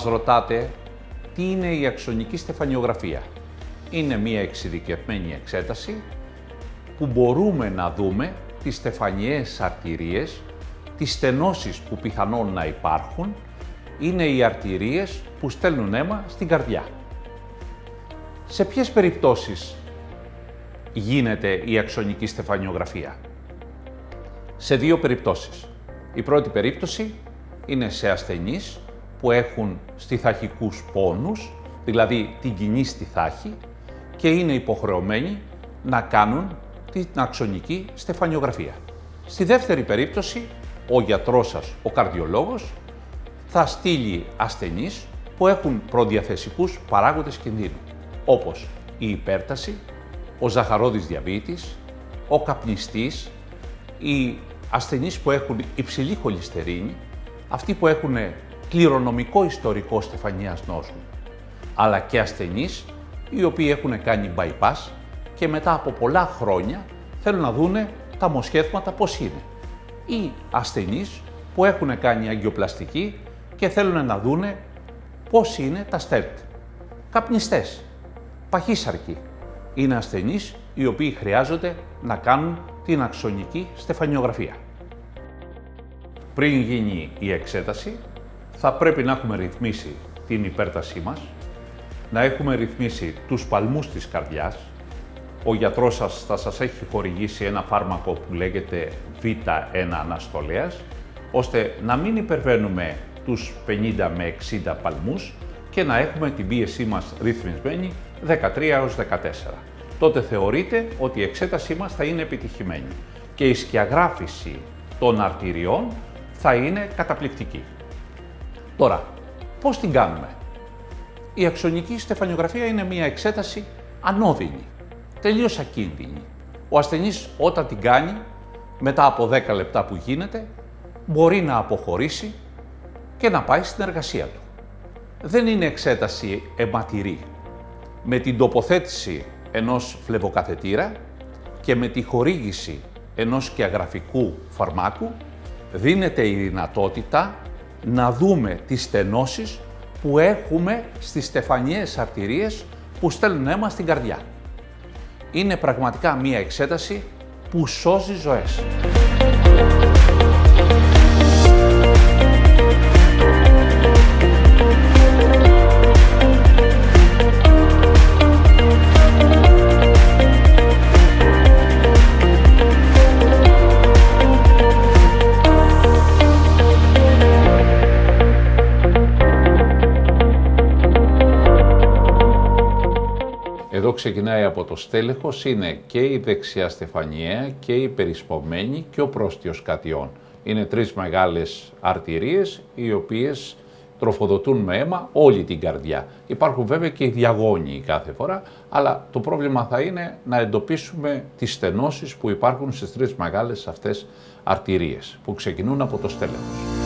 ρωτάτε τι είναι η αξονική στεφανιογραφία. Είναι μια εξειδικευμένη εξέταση που μπορούμε να δούμε τις στεφανιαίες αρτηρίες, τις στενώσεις που πιθανόν να υπάρχουν, είναι οι αρτηρίες που στέλνουν αίμα στην καρδιά. Σε ποιες περιπτώσεις γίνεται η αξονική στεφανιογραφία? Σε δύο περιπτώσεις. Η πρώτη περίπτωση είναι σε ασθενείς που έχουν στιθαχικούς πόνους, δηλαδή την κοινή στιθάχη, και είναι υποχρεωμένοι να κάνουν την αξονική στεφανιογραφία. Στη δεύτερη περίπτωση, ο γιατρός σας, ο καρδιολόγος, θα στείλει ασθενείς που έχουν προδιαθεσικούς παράγοντες κινδύνου, όπως η υπέρταση, ο ζαχαρόδης διαβήτης, ο καπνιστής, οι ασθενείς που έχουν υψηλή χολυστερίνη, αυτοί που έχουν κληρονομικό ιστορικό στεφανιάς νόσου, αλλά και ασθενείς οι οποίοι έχουν κάνει bypass και μετά από πολλά χρόνια θέλουν να δούνε τα μοσχεύματα πώς είναι. Ή ασθενείς που έχουν κάνει αγκιοπλαστική και θέλουν να δούνε πώς είναι τα στέρτ. Καπνιστές, παχύσαρκοι, είναι ασθενείς οι οποίοι χρειάζονται να κάνουν την αξονική στεφανιογραφία. Πριν γίνει η εξέταση, θα πρέπει να έχουμε ρυθμίσει την υπέρτασή μας, να έχουμε ρυθμίσει τους παλμούς της καρδιάς. Ο γιατρός σας θα σας έχει χορηγήσει ένα φάρμακο που λέγεται Β1 αναστολέας, ώστε να μην υπερβαίνουμε τους 50 με 60 παλμούς και να έχουμε την πίεσή μας ρυθμισμένη 13 έως 14. Τότε θεωρείται ότι η εξέτασή μας θα είναι επιτυχημένη και η σκιαγράφηση των αρτηριών θα είναι καταπληκτική. Τώρα, πώς την κάνουμε? Η αξονική στεφανιογραφία είναι μια εξέταση ανώδυνη, τελείως ακίνδυνη. Ο ασθενής όταν την κάνει, μετά από 10 λεπτά που γίνεται, μπορεί να αποχωρήσει και να πάει στην εργασία του. Δεν είναι εξέταση αιματηρή. Με την τοποθέτηση ενός φλεβοκαθετήρα και με τη χορήγηση ενός σκιαγραφικού φαρμάκου δίνεται η δυνατότητα να δούμε τις στενώσεις που έχουμε στις στεφανιαίες αρτηρίες που στέλνουν αίμα στην καρδιά. Είναι πραγματικά μία εξέταση που σώζει ζωές. Εδώ ξεκινάει από το στέλεχος, είναι και η δεξιά στεφανιαία και η περισπωμένη και ο πρόστιος κατιών. Είναι τρεις μεγάλες αρτηρίες οι οποίες τροφοδοτούν με αίμα όλη την καρδιά. Υπάρχουν βέβαια και οι διαγώνιοι κάθε φορά, αλλά το πρόβλημα θα είναι να εντοπίσουμε τις στενώσεις που υπάρχουν στις τρεις μεγάλες αυτές αρτηρίες που ξεκινούν από το στέλεχος.